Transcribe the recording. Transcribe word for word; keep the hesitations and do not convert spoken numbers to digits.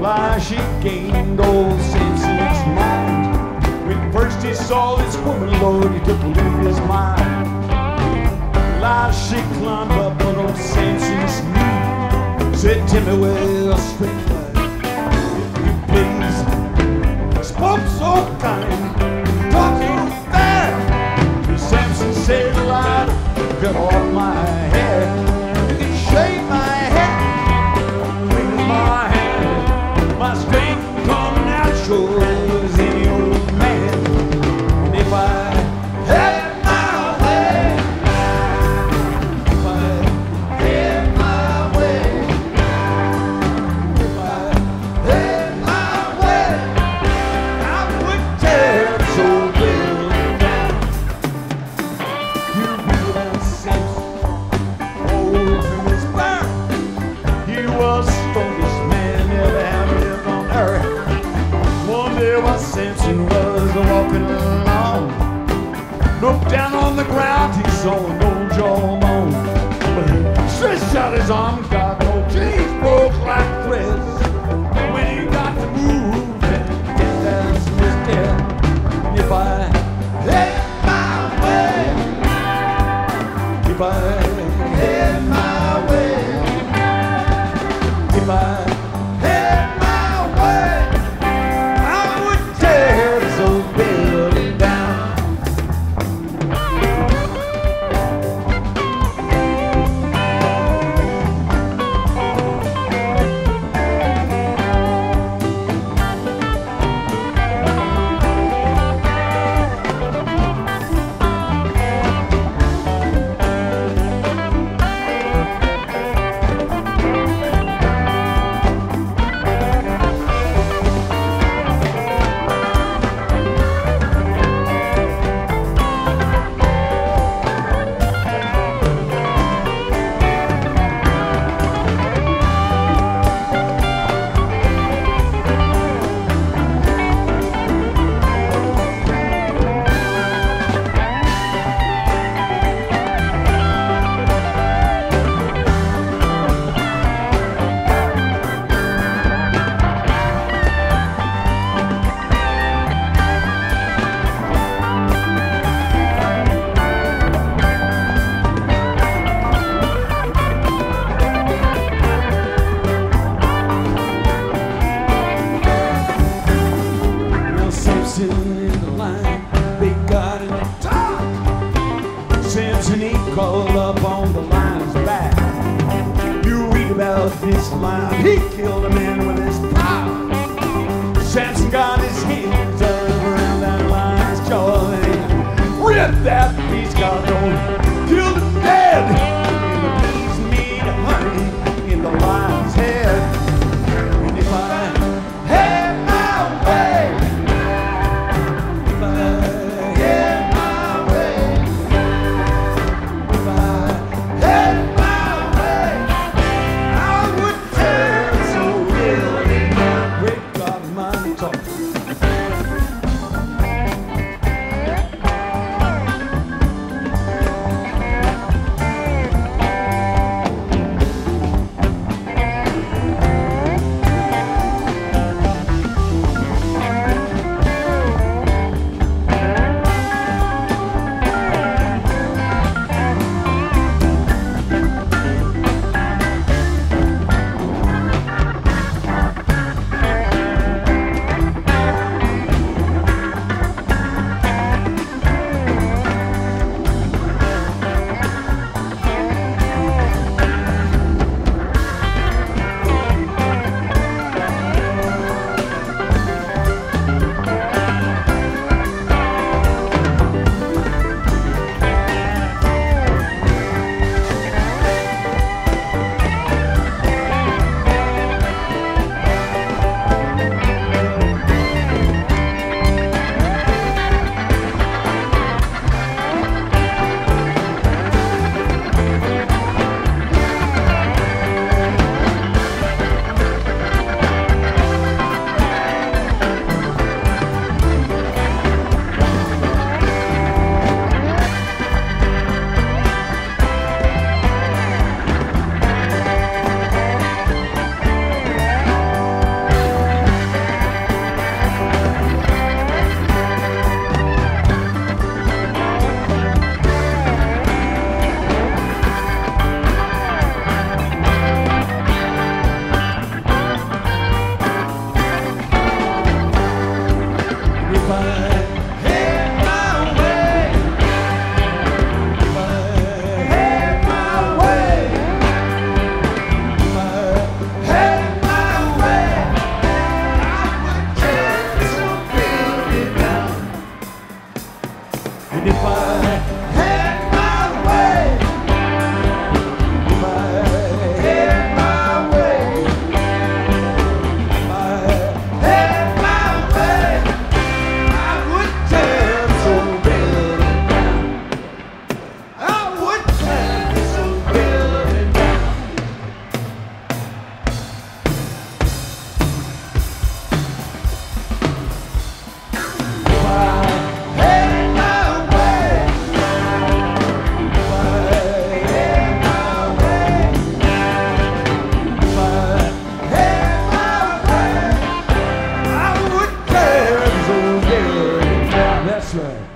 why she gained old Samson's mind. When first he saw this woman, Lord, he took a leave his mind. While she climbed up on old Samson's knee, said, "Tell me well, straight light, if you please." Spoke so kind, talked so fair. Samson said, "Lord, cut off my hair. You can shave my head, clean my hand. My strength come natural as any old man. And if I had my way, if I had my way, if I had my way, I would tear this old building down." You read about Samson, old from his birth. He was the strongest man ever have lived on earth. One day while Samson was walking along, looked down on the ground, he saw no jawbone. But he stretched out his arm, got no chains broke like threads. When he got to move, then dance was dead. And if I had my way, if I had my way, if I had my way, I would tear this old building down. Well, Samson in the line, they got in the top. Samson, he crawled up on the lion's back. You read about this lion, he killed a man with his paw. Samson got his hands around that lion's jaw and ripped that beast, got on, killed him dead. And the bees need honey in the lion's head. And if I had my way, if I had my way, if I had my way, I would tear this old building down. Great God, my talk. right.